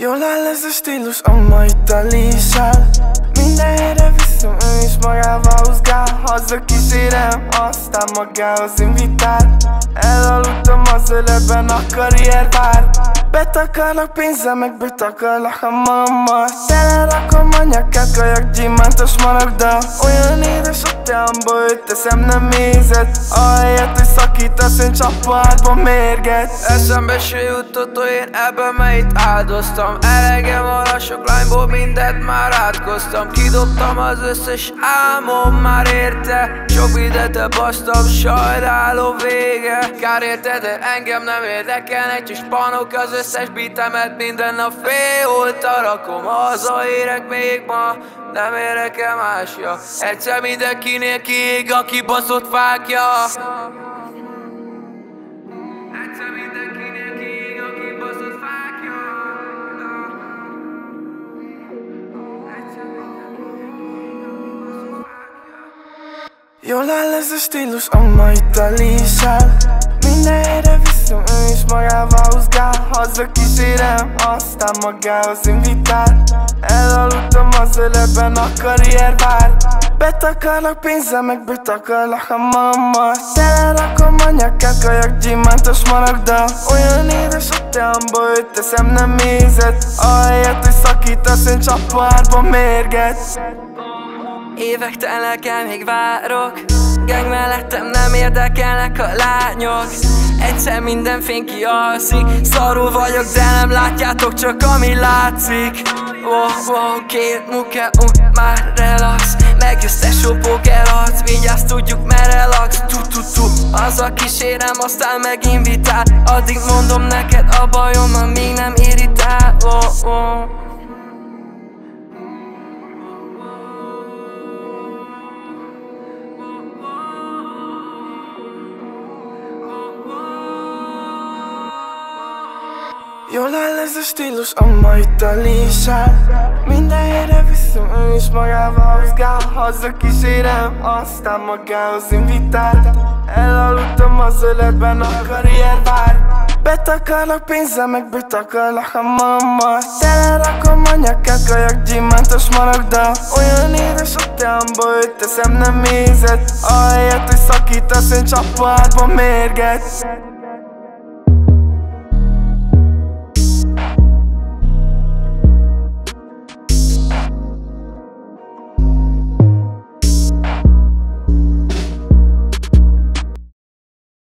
Jól áll ez a stílus, amma itt a lísál. Minden helyre viszem, ő is magával húzgál. Haza kísérem, aztán magához invitál. Elaludtam az öletben, a karrier vár. Betakarlak pénzzel, meg betakarlak a magammal. Telerakom a nyakát, kajak, gyémántos maragda. Olyan édes a teamba, őt teszem, nem mézet. Ahelyett, hogy szakítasz, én csapatban mérget. Eszembe se jutott olyan, ebben melyit áldoztam. Elegem a sok lányból, mindent már átkoztam. Kidobtam az összes álmom már érte. Sok videót basztam, sajnálom vége. Kár érte, de engem nem érdekel. Egy kis panok az összes beatemet, minden nap félholtra rakom. Hazaérek még ma, nem érek el másja. Egyszer mindenkinél kiég a kibaszott fákja. Egyszer mindenkinél kiég a kibaszott fákja. Jól áll ez a stílus, amma itt a lísál. Minden helyre viszem, ő is magával húzgál. Haza kísérem, aztán magához invitál. Elaludtam az öletben, a karrier vár. Betakarlak pénzzel, meg betakarlak a magammal. Telerakom a nyakát, kajak, gyémántos maragda. Olyan édes a teamba, őt teszem, nem mézet. Ahelyett, hogy szakítasz, én csapatban mérget. Évek telnek el, még várok. Gang mellettem nem érdekelnek a lányok. Egyszer minden fény kialszik. Szarul vagyok, de nem látjátok, csak ami látszik. Két muke, már relax. Megjössz tesó póker arc, vigyázz, tudjuk merre laksz. Haza kísérem, aztán meginvitál. Addig mondom neked a bajom, amíg nem irritál. Jól áll ez a stílus, amma itt a lísál. Minden helyre viszem, ő is magával húzgál. Haza kísérem, aztán magához invitál. Elaludtam az öletben, a karrier vár. Betakarlak pénzzel, meg betakarlak a magammal. Telerakom a nyakát, kajak, gyémántos maragda. Olyan édes a teamba, őt teszem, nem mézet. Ahelyett, hogy szakítasz, én csapatban mérget.